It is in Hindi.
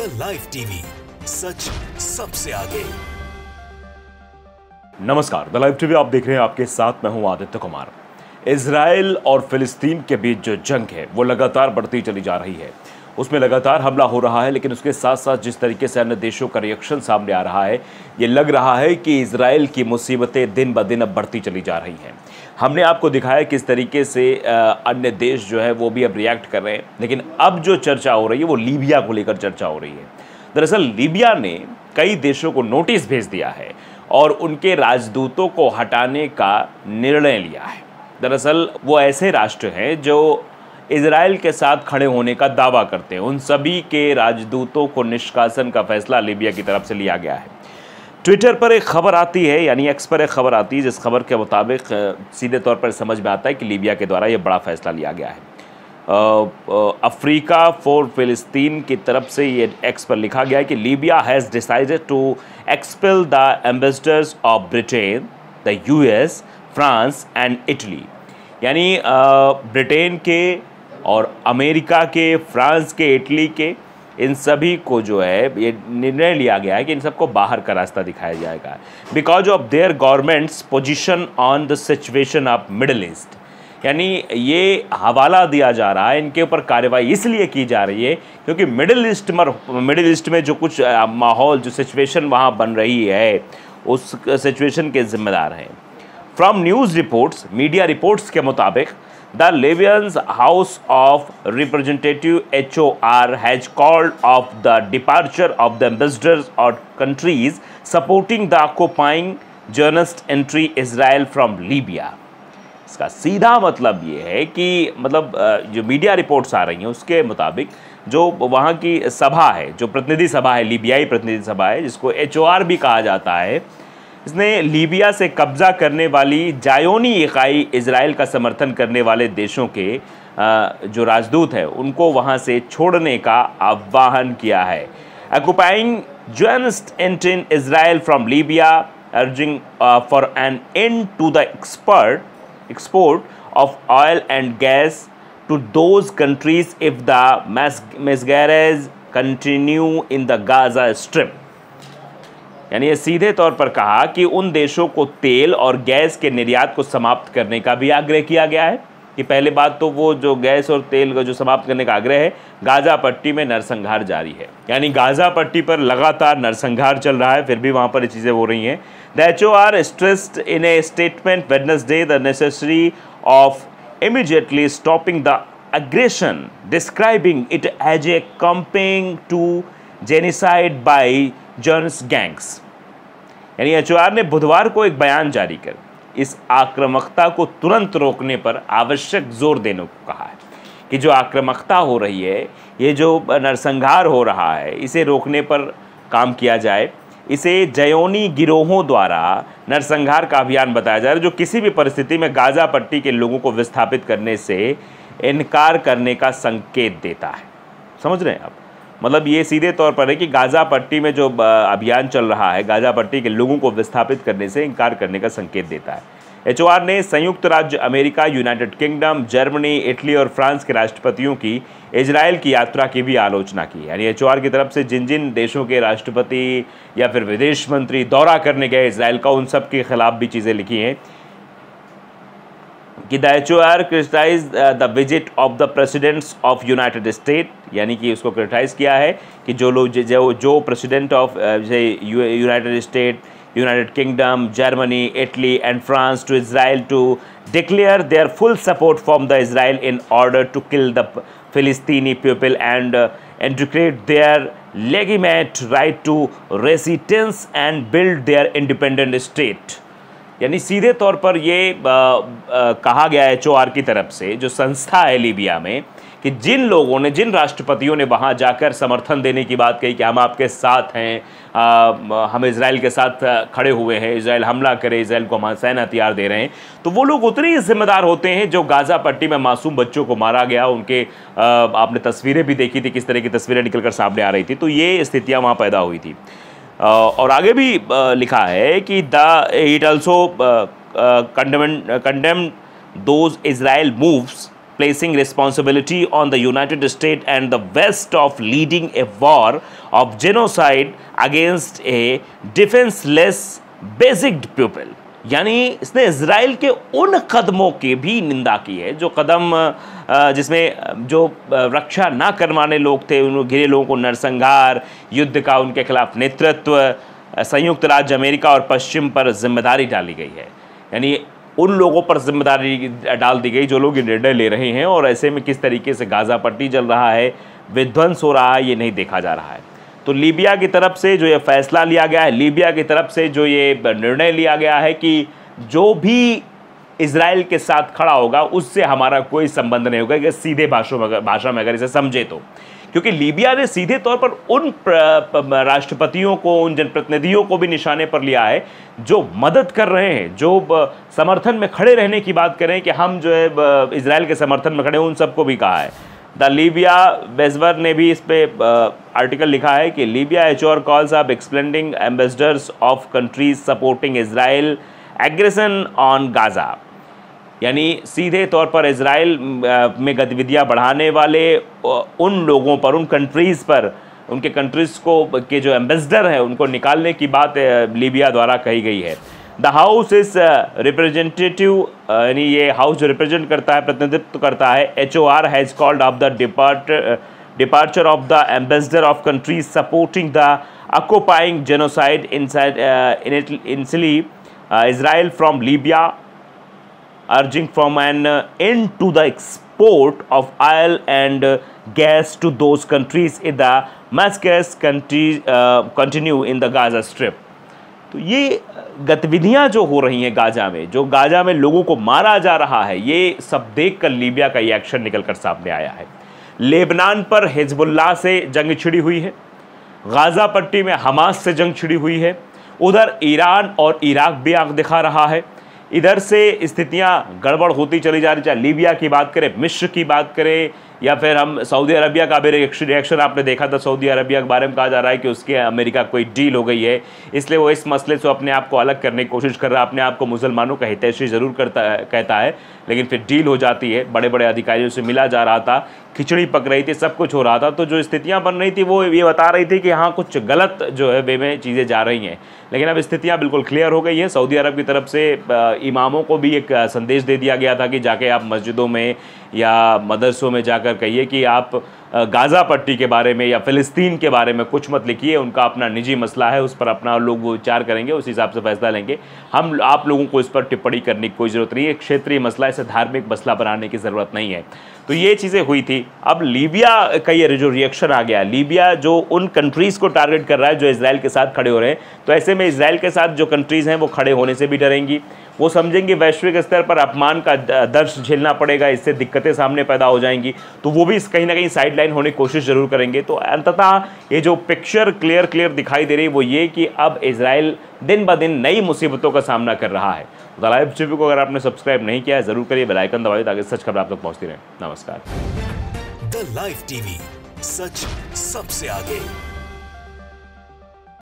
द लाइव टीवी, सच सबसे आगे। नमस्कार, द लाइव टीवी आप देख रहे हैं, आपके साथ मैं हूं आदित्य कुमार। इजराइल और फिलिस्तीन के बीच जो जंग है वो लगातार बढ़ती चली जा रही है। उसमें लगातार हमला हो रहा है, लेकिन उसके साथ साथ जिस तरीके से अन्य देशों का रिएक्शन सामने आ रहा है, ये लग रहा है कि इजराइल की मुसीबतें दिन ब दिन अब बढ़ती चली जा रही हैं। हमने आपको दिखाया किस तरीके से अन्य देश जो है वो भी अब रिएक्ट कर रहे हैं, लेकिन अब जो चर्चा हो रही है वो लीबिया को लेकर चर्चा हो रही है। दरअसल लीबिया ने कई देशों को नोटिस भेज दिया है और उनके राजदूतों को हटाने का निर्णय लिया है। दरअसल वो ऐसे राष्ट्र हैं जो इजराइल के साथ खड़े होने का दावा करते हैं। उन सभी के राजदूतों को निष्कासन का फैसला लीबिया की तरफ से लिया गया है। ट्विटर पर एक खबर आती है, यानी एक्स पर एक खबर आती है, जिस खबर के मुताबिक सीधे तौर पर समझ में आता है कि लीबिया के द्वारा ये बड़ा फैसला लिया गया है। अफ्रीका फॉर फिलिस्तीन की तरफ से ये एक्स पर लिखा गया है कि Libya has decided to expel the ambassadors of Britain, the US, France and Italy. यानी ब्रिटेन के और अमेरिका के, फ्रांस के, इटली के, इन सभी को जो है ये निर्णय लिया गया है कि इन सबको बाहर का रास्ता दिखाया जाएगा, because of their governments position on the situation of middle east. यानी ये हवाला दिया जा रहा है, इनके ऊपर कार्रवाई इसलिए की जा रही है क्योंकि मिडिल ईस्ट में जो कुछ माहौल, जो सिचुएशन वहाँ बन रही है, उस सिचुएशन के जिम्मेदार हैं। From news reports, media reports के मुताबिक The Libyan's House of Representatives HOR has called off the departure of the ambassadors or countries supporting the occupying Zionist entry Israel from Libya. इसका सीधा मतलब ये है कि जो मीडिया रिपोर्ट्स आ रही हैं उसके मुताबिक जो वहाँ की सभा है, जो प्रतिनिधि सभा है, लीबियाई प्रतिनिधि सभा है, जिसको HOR भी कहा जाता है, इसने लीबिया से कब्जा करने वाली जायोनी इकाई इजराइल का समर्थन करने वाले देशों के जो राजदूत हैं उनको वहां से छोड़ने का आह्वान किया है। Occupying zionist entry in Israel from Libya, urging for an end to the export of oil and gas to those countries if the massacres continue in the Gaza strip. यानी ये सीधे तौर पर कहा कि उन देशों को तेल और गैस के निर्यात को समाप्त करने का भी आग्रह किया गया है। कि पहले बात तो वो जो गैस और तेल का जो समाप्त करने का आग्रह है, गाज़ा पट्टी में नरसंहार जारी है, यानी गाज़ा पट्टी पर लगातार नरसंहार चल रहा है, फिर भी वहाँ पर ये चीज़ें हो रही हैं। The HOR stressed in a statement Wednesday the necessary of immediately stopping the aggression, describing it as a campaign to genocide by Zionist gangs। यानी HOR ने बुधवार को एक बयान जारी कर इस आक्रामकता को तुरंत रोकने पर आवश्यक जोर देने को कहा है कि जो आक्रामकता हो रही है, ये जो नरसंहार हो रहा है, इसे रोकने पर काम किया जाए। इसे जयोनी गिरोहों द्वारा नरसंहार का अभियान बताया जा रहा है, जो किसी भी परिस्थिति में गाज़ा पट्टी के लोगों को विस्थापित करने से इनकार करने का संकेत देता है। समझ रहे हैं आप? मतलब ये सीधे तौर पर है कि गाज़ा पट्टी में जो अभियान चल रहा है, गाज़ा पट्टी के लोगों को विस्थापित करने से इनकार करने का संकेत देता है। HOR ने संयुक्त राज्य America, United Kingdom, Germany, Italy और फ्रांस के राष्ट्रपतियों की इजराइल की यात्रा की भी आलोचना की। यानी HOR की तरफ से जिन जिन देशों के राष्ट्रपति या फिर विदेश मंत्री दौरा करने गए इजराइल का, उन सब के खिलाफ भी चीज़ें लिखी हैं कि the HOR criticize the visit of the presidents of United State, यानी कि उसको क्रिटिसाइज किया है कि जो लोग जो president of United State, United Kingdom, Germany, Italy and France to Israel to declare their full support from the Israel in order to kill the Palestinian people and integrate their legitimate right to residence and build their independent state. यानी सीधे तौर पर ये कहा गया है HOR की तरफ से, जो संस्था है लीबिया में, कि जिन लोगों ने, जिन राष्ट्रपतियों ने वहाँ जाकर समर्थन देने की बात कही कि हम आपके साथ हैं, हम इजराइल के साथ खड़े हुए हैं, इजराइल हमला करे, इजराइल को हम सैन्य हथियार दे रहे हैं, तो वो लोग उतने ही जिम्मेदार होते हैं जो गाज़ा पट्टी में मासूम बच्चों को मारा गया, उनके आपने तस्वीरें भी देखी थी, किस तरह की तस्वीरें निकल कर सामने आ रही थी। तो ये स्थितियाँ वहाँ पैदा हुई थी। और आगे भी लिखा है कि it also condemned those Israel moves placing responsibility on the United States and the West of leading a war of genocide against a defenseless basic people. यानी इसने इजराइल के उन कदमों की भी निंदा की है जो कदम जिसमें जो रक्षा ना करवाने लोग थे, उन घिरे लोगों को नरसंहार, युद्ध का उनके खिलाफ नेतृत्व, संयुक्त राज्य अमेरिका और पश्चिम पर जिम्मेदारी डाली गई है। यानी उन लोगों पर जिम्मेदारी डाल दी गई जो लोग ये निर्णय ले रहे हैं, और ऐसे में किस तरीके से गाज़ा पट्टी जल रहा है, विध्वंस हो रहा है, ये नहीं देखा जा रहा है। तो लीबिया की तरफ से जो ये फैसला लिया गया है, लीबिया की तरफ से जो ये निर्णय लिया गया है कि जो भी इजराइल के साथ खड़ा होगा उससे हमारा कोई संबंध नहीं होगा, कि सीधे भाषा में अगर इसे समझे तो, क्योंकि लीबिया ने सीधे तौर पर उन राष्ट्रपतियों को, उन जनप्रतिनिधियों को भी निशाने पर लिया है जो मदद कर रहे हैं, जो समर्थन में खड़े रहने की बात करें कि हम जो है इजराइल के समर्थन में खड़े, उन सबको भी कहा है। द लीबिया वेजवर ने भी इस पे आर्टिकल लिखा है कि Libya HR calls up expelling ambassadors of countries supporting Israel aggression on Gaza. यानी सीधे तौर पर इजराइल में गतिविधियां बढ़ाने वाले उन लोगों पर, उन कंट्रीज़ पर, उनके कंट्रीज़ को के जो एम्बेसडर हैं उनको निकालने की बात लीबिया द्वारा कही गई है। द हाउस इज रिप्रेजेंटेटिव, यानी ये हाउस जो रिप्रेजेंट करता है, प्रतिनिधित्व करता है, HOR has called of the departure of the ambassador of countries supporting the occupying genocide initially Israel from Libya, urging from an end to the export of oil and gas to those countries if the massacres continue in the Gaza Strip. तो ये गतिविधियां जो हो रही हैं गाजा में, जो गाजा में लोगों को मारा जा रहा है, ये सब देखकर लीबिया का ये एक्शन निकलकर सामने आया है। लेबनान पर हिजबुल्लाह से जंग छिड़ी हुई है, गाजा पट्टी में हमास से जंग छिड़ी हुई है, उधर ईरान और इराक भी आंख दिखा रहा है। इधर से स्थितियां गड़बड़ होती चली जा रही, चाहे लीबिया की बात करें, मिस्र की बात करें, या फिर हम सऊदी अरबिया का भी रिएक्शन आपने देखा था। सऊदी अरबिया के बारे में कहा जा रहा है कि उसके अमेरिका कोई डील हो गई है, इसलिए वो इस मसले से अपने आप को अलग करने की कोशिश कर रहा है। अपने आप को मुसलमानों का हितैषी ज़रूर कहता है, लेकिन फिर डील हो जाती है। बड़े बड़े अधिकारियों से मिला जा रहा था, खिचड़ी पक रही थी, सब कुछ हो रहा था। तो जो स्थितियाँ बन रही थी वो ये बता रही थी कि हाँ कुछ गलत जो है वे में चीज़ें जा रही हैं, लेकिन अब स्थितियाँ बिल्कुल क्लियर हो गई हैं। सऊदी अरब की तरफ से इमामों को भी एक संदेश दे दिया गया था कि जाके आप मस्जिदों में या मदरसों में जाकर कहिए कि आप गाज़ा पट्टी के बारे में या फ़िलिस्तीन के बारे में कुछ मत लिखिए, उनका अपना निजी मसला है, उस पर अपना लोग विचार करेंगे, उस हिसाब से फैसला लेंगे। आप लोगों को इस पर टिप्पणी करने की कोई ज़रूरत नहीं है, क्षेत्रीय मसला, इसे धार्मिक मसला बनाने की ज़रूरत नहीं है। तो ये चीज़ें हुई थी। अब लीबिया का ये जो रिएक्शन आ गया, लीबिया जो उन कंट्रीज़ को टारगेट कर रहा है जो इजराइल के साथ खड़े हो रहे हैं, तो ऐसे में इजराइल के साथ जो कंट्रीज़ हैं वो खड़े होने से भी डरेंगी। वो समझेंगे वैश्विक स्तर पर अपमान का दर्श झेलना पड़ेगा, इससे दिक्कतें सामने पैदा हो जाएंगी, तो वो भी कहीं ना कहीं साइडलाइन होने की कोशिश ज़रूर करेंगे। तो अंततः ये जो पिक्चर क्लियर दिखाई दे रही है वो ये कि अब इजराइल दिन ब दिन नई मुसीबतों का सामना कर रहा है। द लाइव टीवी को अगर आपने सब्सक्राइब नहीं किया है ज़रूर करिए, बेल आइकन दबाइए ताकि सच खबर आप तक पहुँचती रहे। नमस्कार। द लाइव टीवी, सच सबसे आगे।